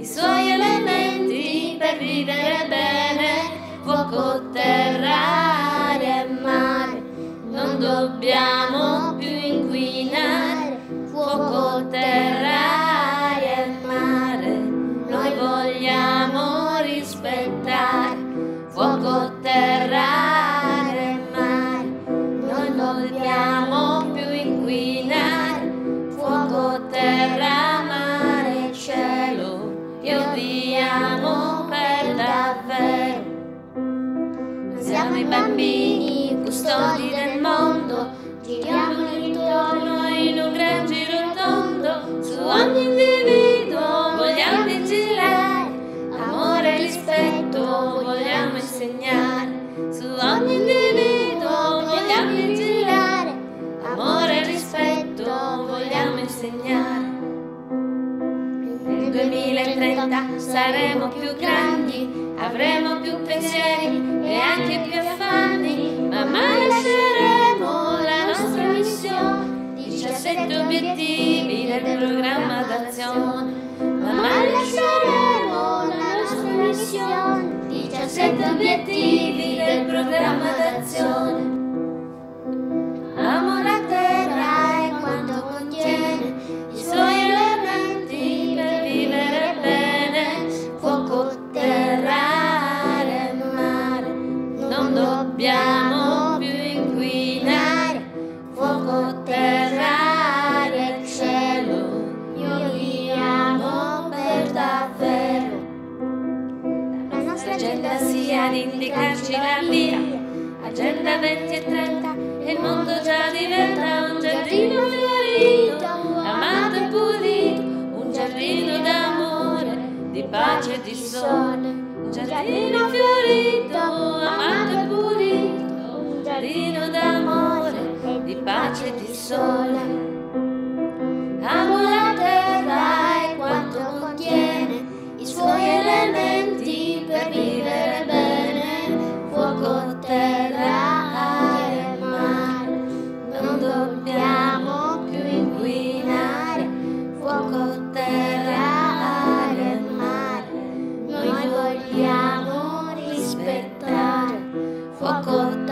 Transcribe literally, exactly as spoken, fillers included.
i suoi elementi per vivere bene. Fuoco, terra, aria e mare, non dobbiamo più inquinare. Fuoco, terra, aria e mare, noi vogliamo rispettare. Fuoco, terra, aria e mare, noi non vogliamo più inquinare. Fuoco, terra, mare e cielo, io vi amo per davvero. Siamo i bambini, custodi del mondo, giriamo intorno in un gran giro tondo. Su ogni individuo vogliamo vigilare, amore e rispetto vogliamo insegnare. Su ogni individuo vogliamo vigilare, amore e rispetto vogliamo insegnare. Nel duemilatrenta saremo più grandi, avremo più pensieri e anche più affanni, ma mai lasceremo la nostra missione. diciassette obiettivi del programma d'azione, ma mai lasceremo la nostra missione. diciassette obiettivi del programma d'azione. Amo la terra e quanto contiene i suoi elementi per vivere bene. Fuoco, terra, aria e mare, non dobbiamo più inquinare. Fuoco, terra, aria e cielo, io vi amo per davvero. La nostra agenda sia di indicarci la via. Agenda venti e trenta, e il mondo già diventa un giardino fiorito, amato e pulito, un giardino d'amore, di pace e di sole. Un giardino fiorito, amato e pulito, un giardino d'amore, di pace e di sole. Amo la terra e quanto contiene i suoi elementi per vivere bene. Fuoco, terra, aria e mare, non dobbiamo più inquinare. Fuoco, terra, aria e mare, noi vogliamo rispettare. Fuoco,